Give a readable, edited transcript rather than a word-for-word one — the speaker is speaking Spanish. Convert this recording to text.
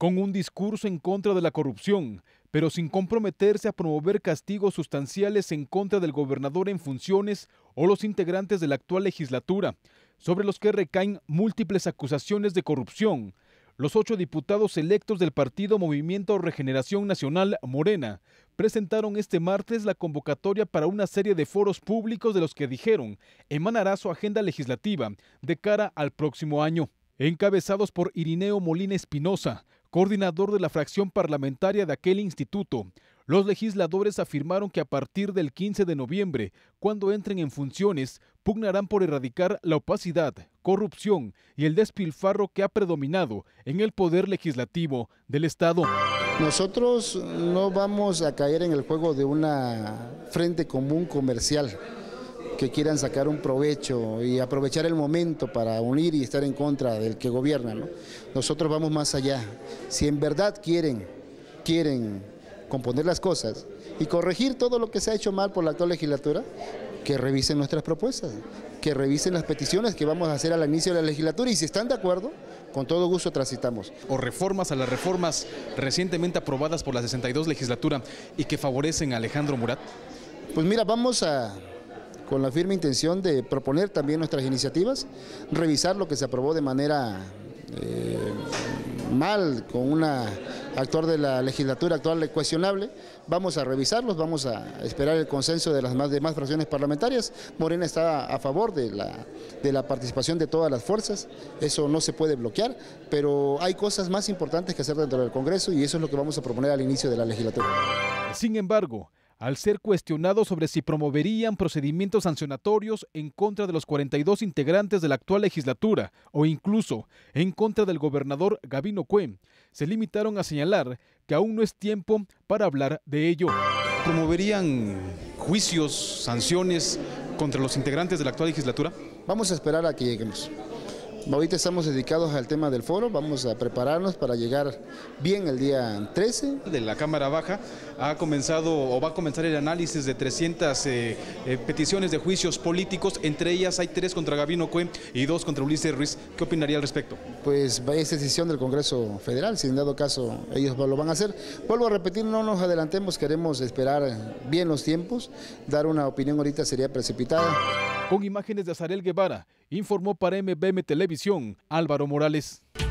con un discurso en contra de la corrupción, pero sin comprometerse a promover castigos sustanciales en contra del gobernador en funciones o los integrantes de la actual legislatura, sobre los que recaen múltiples acusaciones de corrupción. Los 8 diputados electos del partido Movimiento Regeneración Nacional, Morena, presentaron este martes la convocatoria para una serie de foros públicos de los que dijeron emanará su agenda legislativa de cara al próximo año. Encabezados por Irineo Molina Espinosa, coordinador de la fracción parlamentaria de aquel instituto, los legisladores afirmaron que a partir del 15 de noviembre, cuando entren en funciones, pugnarán por erradicar la opacidad, corrupción y el despilfarro que ha predominado en el poder legislativo del Estado. Nosotros no vamos a caer en el juego de una frente común comercial que quieran sacar un provecho y aprovechar el momento para unir y estar en contra del que gobierna, ¿no? Nosotros vamos más allá. Si en verdad quieren componer las cosas y corregir todo lo que se ha hecho mal por la actual legislatura, que revisen nuestras propuestas, que revisen las peticiones que vamos a hacer al inicio de la legislatura y si están de acuerdo, con todo gusto transitamos. O reformas a las reformas recientemente aprobadas por la 62 legislatura y que favorecen a Alejandro Murat. Pues mira, con la firme intención de proponer también nuestras iniciativas, revisar lo que se aprobó de manera mal con un actor de la legislatura actual cuestionable. Vamos a revisarlos, vamos a esperar el consenso de las demás fracciones parlamentarias. Morena está a favor de la participación de todas las fuerzas, eso no se puede bloquear, pero hay cosas más importantes que hacer dentro del Congreso y eso es lo que vamos a proponer al inicio de la legislatura. Sin embargo, al ser cuestionado sobre si promoverían procedimientos sancionatorios en contra de los 42 integrantes de la actual legislatura o incluso en contra del gobernador Gabino Cue, se limitaron a señalar que aún no es tiempo para hablar de ello. ¿Promoverían juicios, sanciones contra los integrantes de la actual legislatura? Vamos a esperar a que lleguemos. Ahorita estamos dedicados al tema del foro, vamos a prepararnos para llegar bien el día 13. De la Cámara Baja ha comenzado o va a comenzar el análisis de 300 peticiones de juicios políticos, entre ellas hay 3 contra Gabino Cue y 2 contra Ulises Ruiz. ¿Qué opinaría al respecto? Pues es decisión del Congreso Federal, si en dado caso ellos lo van a hacer. Vuelvo a repetir, no nos adelantemos, queremos esperar bien los tiempos, dar una opinión ahorita sería precipitada. Con imágenes de Azarel Guevara, informó para MBM Televisión, Álvaro Morales.